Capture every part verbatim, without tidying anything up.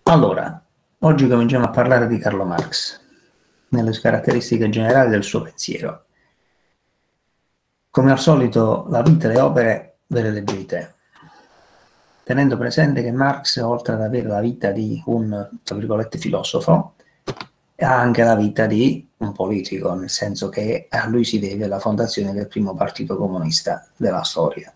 Allora, oggi cominciamo a parlare di Carlo Marx, nelle caratteristiche generali del suo pensiero. Come al solito, la vita e le opere ve le leggete, tenendo presente che Marx, oltre ad avere la vita di un, tra virgolette, filosofo, ha anche la vita di un politico, nel senso che a lui si deve la fondazione del primo partito comunista della storia.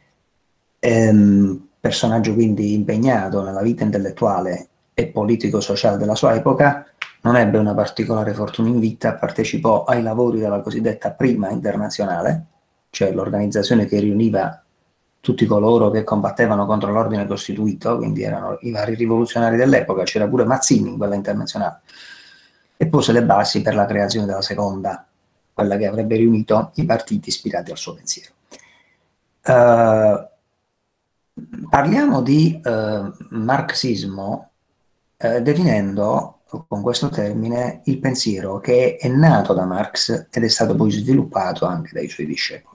Ehm, personaggio quindi impegnato nella vita intellettuale e politico-sociale della sua epoca, non ebbe una particolare fortuna in vita, partecipò ai lavori della cosiddetta Prima Internazionale, cioè l'organizzazione che riuniva tutti coloro che combattevano contro l'ordine costituito, quindi erano i vari rivoluzionari dell'epoca, c'era pure Mazzini in quella internazionale, e pose le basi per la creazione della seconda, quella che avrebbe riunito i partiti ispirati al suo pensiero. Uh, parliamo di uh, marxismo eh, definendo con questo termine il pensiero che è nato da Marx ed è stato poi sviluppato anche dai suoi discepoli.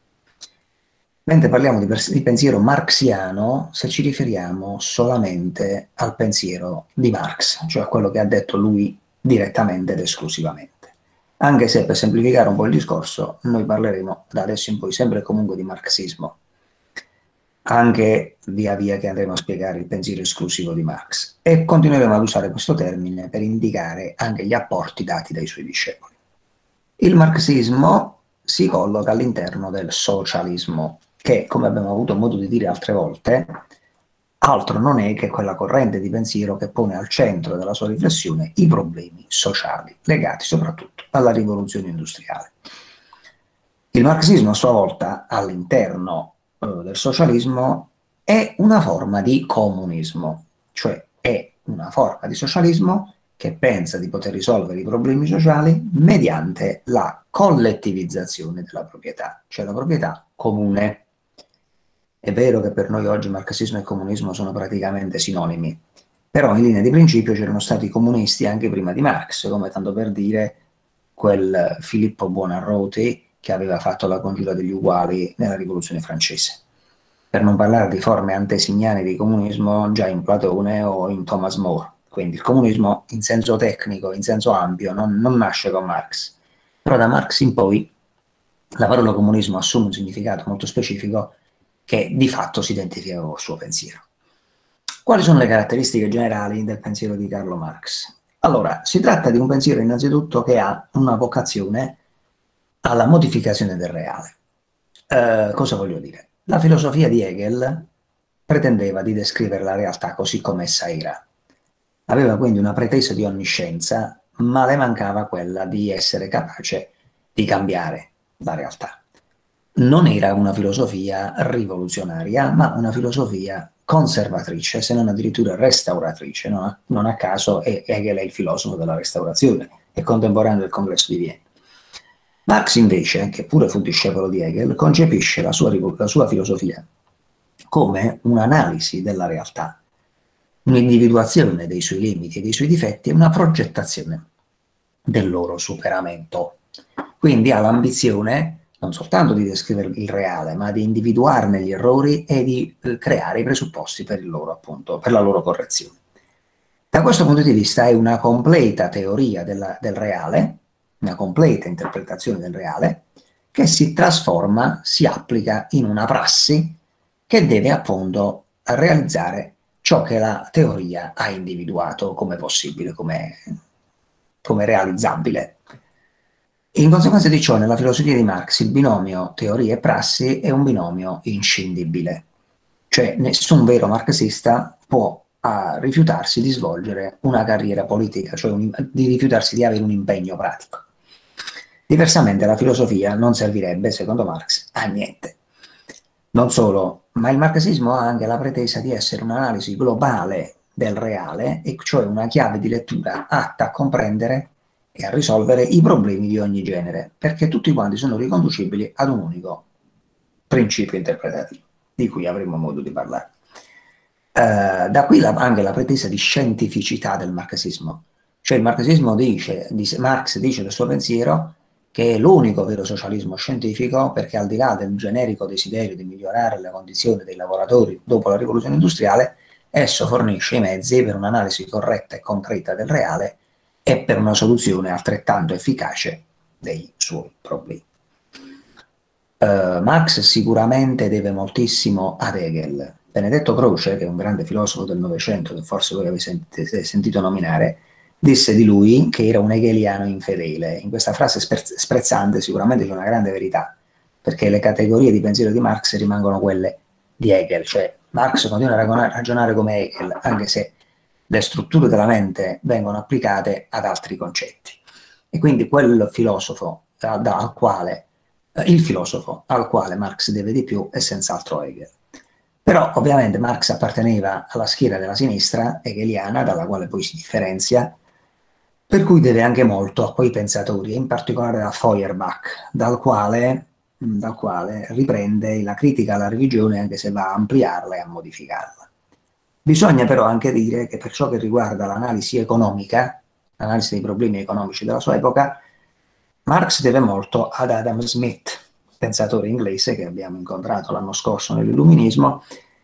Mentre parliamo di, di pensiero marxiano, se ci riferiamo solamente al pensiero di Marx, cioè a quello che ha detto lui direttamente ed esclusivamente. Anche se, per semplificare un po' il discorso, noi parleremo da adesso in poi sempre e comunque di marxismo, anche via via che andremo a spiegare il pensiero esclusivo di Marx, e continueremo ad usare questo termine per indicare anche gli apporti dati dai suoi discepoli. Il marxismo si colloca all'interno del socialismo, che, come abbiamo avuto modo di dire altre volte, altro non è che quella corrente di pensiero che pone al centro della sua riflessione i problemi sociali, legati soprattutto alla rivoluzione industriale. Il marxismo, a sua volta, all'interno eh, del socialismo, è una forma di comunismo, cioè è una forma di socialismo che pensa di poter risolvere i problemi sociali mediante la collettivizzazione della proprietà, cioè la proprietà comune. È vero che per noi oggi marxismo e comunismo sono praticamente sinonimi, però in linea di principio c'erano stati comunisti anche prima di Marx, come tanto per dire quel Filippo Buonarroti che aveva fatto la congiura degli uguali nella rivoluzione francese. Per non parlare di forme antesignane di comunismo già in Platone o in Thomas More. Quindi il comunismo in senso tecnico, in senso ampio, non, non nasce con Marx. Però da Marx in poi la parola comunismo assume un significato molto specifico che di fatto si identifica con il suo pensiero. Quali sono le caratteristiche generali del pensiero di Carlo Marx? Allora, si tratta di un pensiero innanzitutto che ha una vocazione alla modificazione del reale. Eh, cosa voglio dire? La filosofia di Hegel pretendeva di descrivere la realtà così come essa era. Aveva quindi una pretesa di onniscienza, ma le mancava quella di essere capace di cambiare la realtà. Non era una filosofia rivoluzionaria, ma una filosofia conservatrice, se non addirittura restauratrice. Non a, non a caso Hegel è il filosofo della restaurazione, è contemporaneo del Congresso di Vienna. Marx invece, che pure fu discepolo di Hegel, concepisce la sua, la sua filosofia come un'analisi della realtà, un'individuazione dei suoi limiti e dei suoi difetti e una progettazione del loro superamento. Quindi ha l'ambizione non soltanto di descrivere il reale, ma di individuarne gli errori e di eh, creare i presupposti per, il loro, appunto, per la loro correzione. Da questo punto di vista è una completa teoria della, del reale, una completa interpretazione del reale, che si trasforma, si applica in una prassi che deve appunto realizzare ciò che la teoria ha individuato come possibile, come, come realizzabile. In conseguenza di ciò, nella filosofia di Marx, il binomio teoria e prassi è un binomio inscindibile. Cioè, nessun vero marxista può a rifiutarsi di svolgere una carriera politica, cioè un, di rifiutarsi di avere un impegno pratico. Diversamente la filosofia non servirebbe, secondo Marx, a niente. Non solo, ma il marxismo ha anche la pretesa di essere un'analisi globale del reale, e cioè una chiave di lettura atta a comprendere e a risolvere i problemi di ogni genere, perché tutti quanti sono riconducibili ad un unico principio interpretativo, di cui avremo modo di parlare. Uh, da qui la, anche la pretesa di scientificità del marxismo. Cioè il marxismo dice, dice, Marx dice del suo pensiero che è l'unico vero socialismo scientifico, perché al di là del generico desiderio di migliorare le condizioni dei lavoratori dopo la rivoluzione industriale, esso fornisce i mezzi per un'analisi corretta e concreta del reale e per una soluzione altrettanto efficace dei suoi problemi. Uh, Marx sicuramente deve moltissimo ad Hegel. Benedetto Croce, che è un grande filosofo del Novecento, che forse voi avete sentito nominare, disse di lui che era un hegeliano infedele. In questa frase sprezzante sicuramente c'è una grande verità, perché le categorie di pensiero di Marx rimangono quelle di Hegel, cioè Marx continua a ragionare come Hegel, anche se le strutture della mente vengono applicate ad altri concetti. E quindi quel filosofo da, da, al quale, eh, il filosofo al quale Marx deve di più è senz'altro Hegel. Però ovviamente Marx apparteneva alla schiera della sinistra hegeliana, dalla quale poi si differenzia, per cui deve anche molto a quei pensatori, in particolare a Feuerbach, dal quale, dal quale riprende la critica alla religione, anche se va a ampliarla e a modificarla. Bisogna però anche dire che per ciò che riguarda l'analisi economica, l'analisi dei problemi economici della sua epoca, Marx deve molto ad Adam Smith, pensatore inglese che abbiamo incontrato l'anno scorso nell'Illuminismo,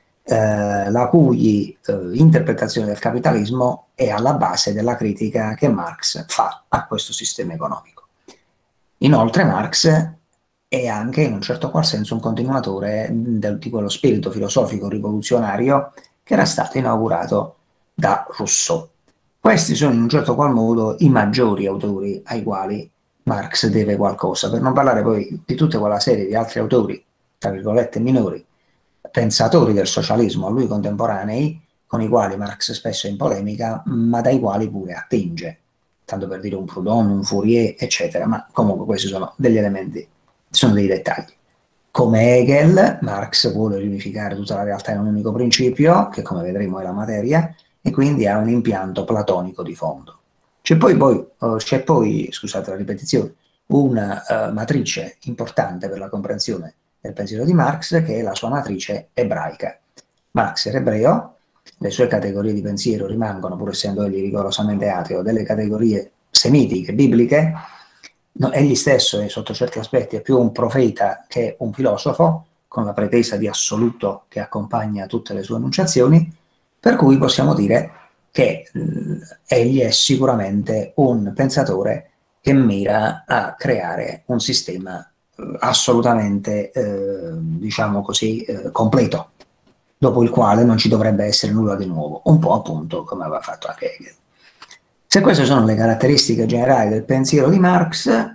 eh, la cui eh, interpretazione del capitalismo è alla base della critica che Marx fa a questo sistema economico. Inoltre Marx è anche in un certo qual senso un continuatore del, di quello spirito filosofico rivoluzionario che era stato inaugurato da Rousseau. Questi sono in un certo qual modo i maggiori autori ai quali Marx deve qualcosa, per non parlare poi di tutta quella serie di altri autori, tra virgolette minori, pensatori del socialismo a lui contemporanei, con i quali Marx spesso è in polemica, ma dai quali pure attinge, tanto per dire un Proudhon, un Fourier, eccetera, ma comunque questi sono degli elementi, sono dei dettagli. Come Hegel, Marx vuole riunificare tutta la realtà in un unico principio, che come vedremo è la materia, e quindi ha un impianto platonico di fondo. C'è poi, poi, uh, c'è poi, scusate la ripetizione, una uh, matrice importante per la comprensione del pensiero di Marx, che è la sua matrice ebraica. Marx era ebreo, le sue categorie di pensiero rimangono, pur essendo egli rigorosamente ateo, delle categorie semitiche, bibliche. No, egli stesso è, sotto certi aspetti, è più un profeta che un filosofo, con la pretesa di assoluto che accompagna tutte le sue enunciazioni, per cui possiamo dire che mh, egli è sicuramente un pensatore che mira a creare un sistema eh, assolutamente, eh, diciamo così, eh, completo, dopo il quale non ci dovrebbe essere nulla di nuovo, un po' appunto come aveva fatto anche Hegel. Se queste sono le caratteristiche generali del pensiero di Marx,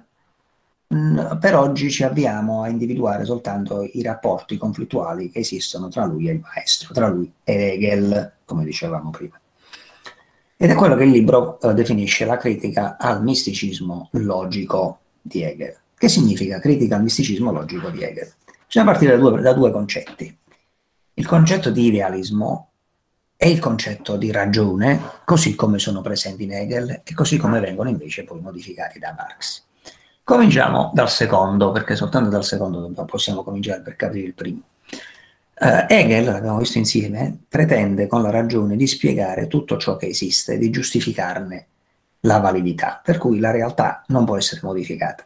mh, per oggi ci avviamo a individuare soltanto i rapporti conflittuali che esistono tra lui e il maestro, tra lui ed Hegel, come dicevamo prima. Ed è quello che il libro eh, definisce la critica al misticismo logico di Hegel. Che significa critica al misticismo logico di Hegel? Bisogna partire da due, da due concetti. Il concetto di idealismo e il concetto di ragione, così come sono presenti in Hegel e così come vengono invece poi modificati da Marx. Cominciamo dal secondo, perché soltanto dal secondo possiamo cominciare per capire il primo. Uh, Hegel, l'abbiamo visto insieme, pretende con la ragione di spiegare tutto ciò che esiste, di giustificarne la validità, per cui la realtà non può essere modificata.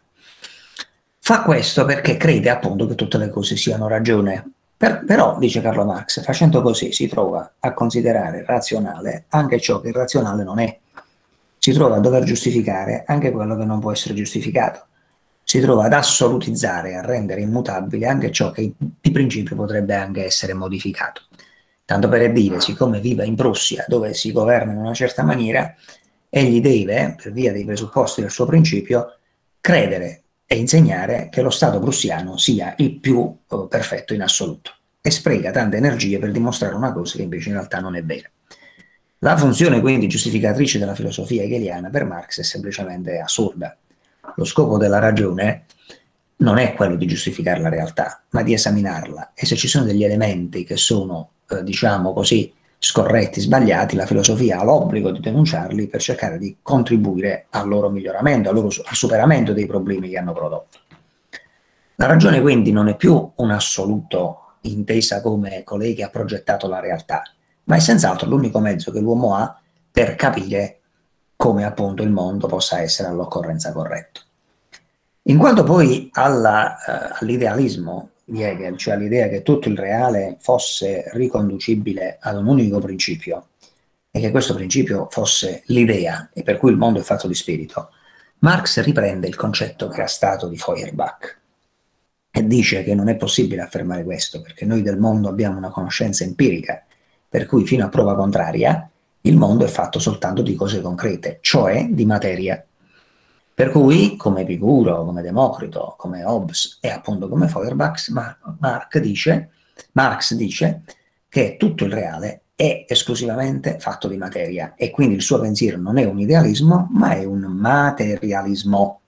Fa questo perché crede appunto che tutte le cose siano ragione. Per, però, dice Carlo Marx, facendo così si trova a considerare razionale anche ciò che razionale non è. Si trova a dover giustificare anche quello che non può essere giustificato. Si trova ad assolutizzare e a rendere immutabile anche ciò che di principio potrebbe anche essere modificato. Tanto per dire, siccome vive in Prussia, dove si governa in una certa maniera, egli deve, per via dei presupposti del suo principio, credere e insegnare che lo Stato prussiano sia il più eh, perfetto in assoluto e spreca tante energie per dimostrare una cosa che invece in realtà non è vera. La funzione quindi giustificatrice della filosofia hegeliana per Marx è semplicemente assurda. Lo scopo della ragione non è quello di giustificare la realtà, ma di esaminarla, e se ci sono degli elementi che sono, eh, diciamo così, scorretti, sbagliati, la filosofia ha l'obbligo di denunciarli per cercare di contribuire al loro miglioramento, al, loro, al superamento dei problemi che hanno prodotto. La ragione quindi non è più un assoluto intesa come colei che ha progettato la realtà, ma è senz'altro l'unico mezzo che l'uomo ha per capire come appunto il mondo possa essere all'occorrenza corretto. In quanto poi alla, uh, all'idealismo, di Hegel, cioè l'idea che tutto il reale fosse riconducibile ad un unico principio e che questo principio fosse l'idea e per cui il mondo è fatto di spirito, Marx riprende il concetto che era stato di Feuerbach e dice che non è possibile affermare questo perché noi del mondo abbiamo una conoscenza empirica, per cui fino a prova contraria il mondo è fatto soltanto di cose concrete, cioè di materia. Per cui, come Epicuro, come Democrito, come Hobbes e appunto come Feuerbach, Marx dice, Marx dice che tutto il reale è esclusivamente fatto di materia e quindi il suo pensiero non è un idealismo, ma è un materialismo.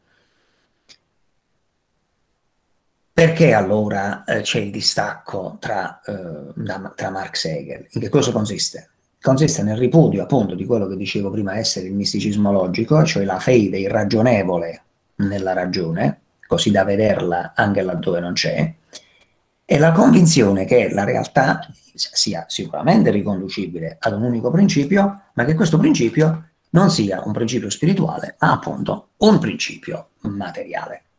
Perché allora eh, c'è il distacco tra, eh, da, tra Marx e Hegel? In che cosa consiste? Consiste nel ripudio appunto di quello che dicevo prima essere il misticismo logico, cioè la fede irragionevole nella ragione, così da vederla anche laddove non c'è, e la convinzione che la realtà sia sicuramente riconducibile ad un unico principio, ma che questo principio non sia un principio spirituale, ma appunto un principio materiale.